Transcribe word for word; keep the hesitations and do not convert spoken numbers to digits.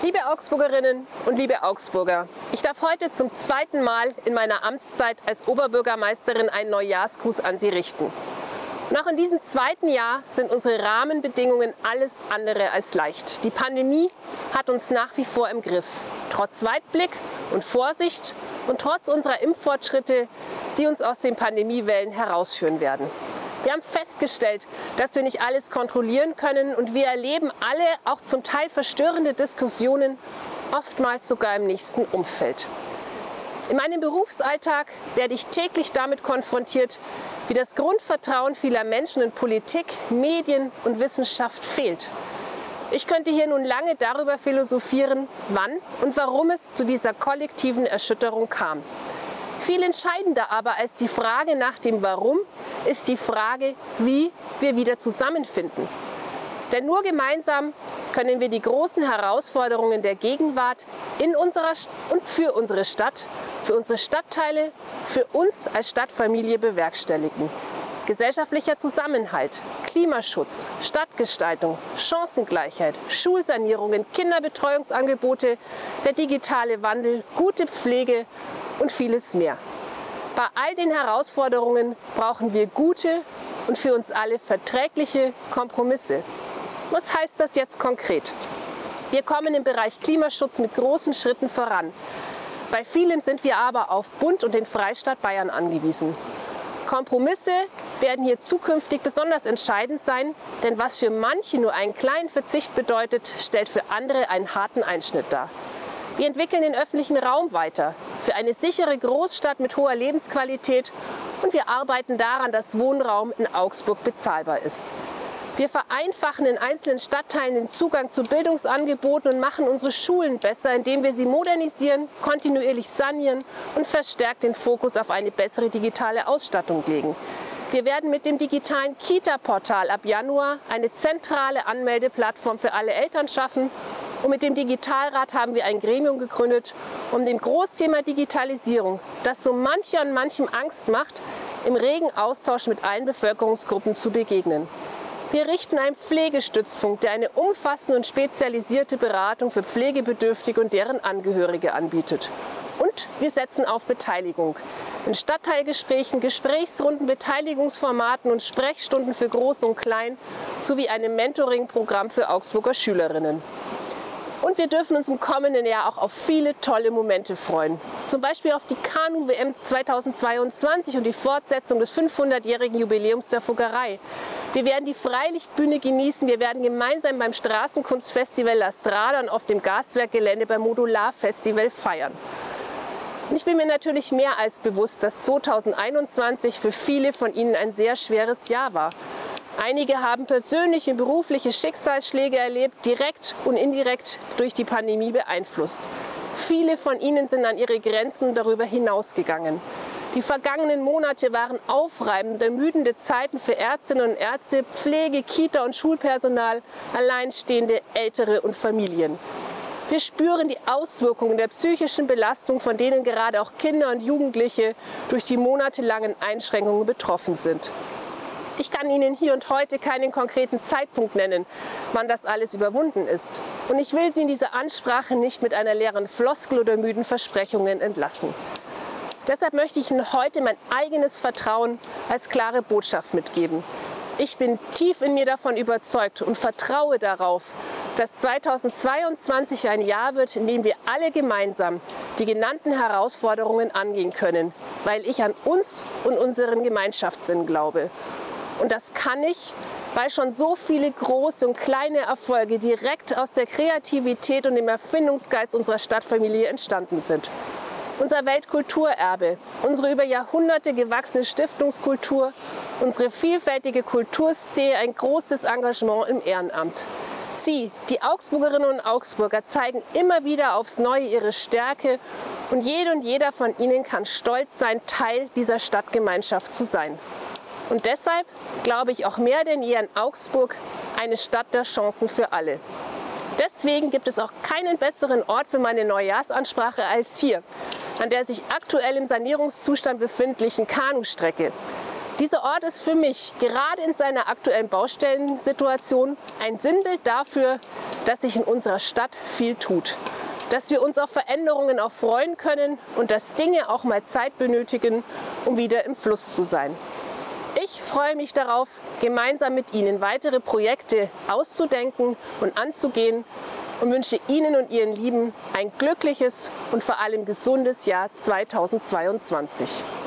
Liebe Augsburgerinnen und liebe Augsburger, ich darf heute zum zweiten Mal in meiner Amtszeit als Oberbürgermeisterin einen Neujahrsgruß an Sie richten. Und auch in diesem zweiten Jahr sind unsere Rahmenbedingungen alles andere als leicht. Die Pandemie hat uns nach wie vor im Griff. Trotz Weitblick und Vorsicht und trotz unserer Impffortschritte, die uns aus den Pandemiewellen herausführen werden. Wir haben festgestellt, dass wir nicht alles kontrollieren können und wir erleben alle auch zum Teil verstörende Diskussionen, oftmals sogar im nächsten Umfeld. In meinem Berufsalltag werde ich täglich damit konfrontiert, wie das Grundvertrauen vieler Menschen in Politik, Medien und Wissenschaft fehlt. Ich könnte hier nun lange darüber philosophieren, wann und warum es zu dieser kollektiven Erschütterung kam. Viel entscheidender aber als die Frage nach dem Warum ist die Frage, wie wir wieder zusammenfinden. Denn nur gemeinsam können wir die großen Herausforderungen der Gegenwart in unserer und für unsere Stadt, für unsere Stadtteile, für uns als Stadtfamilie bewerkstelligen. Gesellschaftlicher Zusammenhalt, Klimaschutz, Stadtgestaltung, Chancengleichheit, Schulsanierungen, Kinderbetreuungsangebote, der digitale Wandel, gute Pflege und vieles mehr. Bei all den Herausforderungen brauchen wir gute und für uns alle verträgliche Kompromisse. Was heißt das jetzt konkret? Wir kommen im Bereich Klimaschutz mit großen Schritten voran. Bei vielen sind wir aber auf Bund und den Freistaat Bayern angewiesen. Kompromisse werden hier zukünftig besonders entscheidend sein, denn was für manche nur einen kleinen Verzicht bedeutet, stellt für andere einen harten Einschnitt dar. Wir entwickeln den öffentlichen Raum weiter für eine sichere Großstadt mit hoher Lebensqualität und wir arbeiten daran, dass Wohnraum in Augsburg bezahlbar ist. Wir vereinfachen in einzelnen Stadtteilen den Zugang zu Bildungsangeboten und machen unsere Schulen besser, indem wir sie modernisieren, kontinuierlich sanieren und verstärkt den Fokus auf eine bessere digitale Ausstattung legen. Wir werden mit dem digitalen Kita-Portal ab Januar eine zentrale Anmeldeplattform für alle Eltern schaffen. Und mit dem Digitalrat haben wir ein Gremium gegründet, um dem Großthema Digitalisierung, das so mancher und manchem Angst macht, im regen Austausch mit allen Bevölkerungsgruppen zu begegnen. Wir richten einen Pflegestützpunkt, der eine umfassende und spezialisierte Beratung für Pflegebedürftige und deren Angehörige anbietet. Und wir setzen auf Beteiligung. In Stadtteilgesprächen, Gesprächsrunden, Beteiligungsformaten und Sprechstunden für Groß und Klein sowie einem Mentoring-Programm für Augsburger Schülerinnen. Und wir dürfen uns im kommenden Jahr auch auf viele tolle Momente freuen. Zum Beispiel auf die Kanu-W M zweitausendzweiundzwanzig und die Fortsetzung des fünfhundertjährigen Jubiläums der Fuggerei. Wir werden die Freilichtbühne genießen. Wir werden gemeinsam beim Straßenkunstfestival La Strada und auf dem Gaswerkgelände beim Modularfestival feiern. Und ich bin mir natürlich mehr als bewusst, dass zweitausendeinundzwanzig für viele von Ihnen ein sehr schweres Jahr war. Einige haben persönliche und berufliche Schicksalsschläge erlebt, direkt und indirekt durch die Pandemie beeinflusst. Viele von ihnen sind an ihre Grenzen und darüber hinausgegangen. Die vergangenen Monate waren aufreibend, ermüdende Zeiten für Ärztinnen und Ärzte, Pflege, Kita- und Schulpersonal, Alleinstehende, Ältere und Familien. Wir spüren die Auswirkungen der psychischen Belastung, von denen gerade auch Kinder und Jugendliche durch die monatelangen Einschränkungen betroffen sind. Ich kann Ihnen hier und heute keinen konkreten Zeitpunkt nennen, wann das alles überwunden ist. Und ich will Sie in dieser Ansprache nicht mit einer leeren Floskel oder müden Versprechungen entlassen. Deshalb möchte ich Ihnen heute mein eigenes Vertrauen als klare Botschaft mitgeben. Ich bin tief in mir davon überzeugt und vertraue darauf, dass zweitausendzweiundzwanzig ein Jahr wird, in dem wir alle gemeinsam die genannten Herausforderungen angehen können, weil ich an uns und unseren Gemeinschaftssinn glaube. Und das kann ich, weil schon so viele große und kleine Erfolge direkt aus der Kreativität und dem Erfindungsgeist unserer Stadtfamilie entstanden sind. Unser Weltkulturerbe, unsere über Jahrhunderte gewachsene Stiftungskultur, unsere vielfältige Kulturszene, ein großes Engagement im Ehrenamt. Sie, die Augsburgerinnen und Augsburger, zeigen immer wieder aufs Neue ihre Stärke und jede und jeder von ihnen kann stolz sein, Teil dieser Stadtgemeinschaft zu sein. Und deshalb glaube ich auch mehr denn je an Augsburg, eine Stadt der Chancen für alle. Deswegen gibt es auch keinen besseren Ort für meine Neujahrsansprache als hier, an der sich aktuell im Sanierungszustand befindlichen Kanustrecke. Dieser Ort ist für mich gerade in seiner aktuellen Baustellensituation ein Sinnbild dafür, dass sich in unserer Stadt viel tut. Dass wir uns auf Veränderungen auch freuen können und dass Dinge auch mal Zeit benötigen, um wieder im Fluss zu sein. Ich freue mich darauf, gemeinsam mit Ihnen weitere Projekte auszudenken und anzugehen und wünsche Ihnen und Ihren Lieben ein glückliches und vor allem gesundes Jahr zweitausendzweiundzwanzig.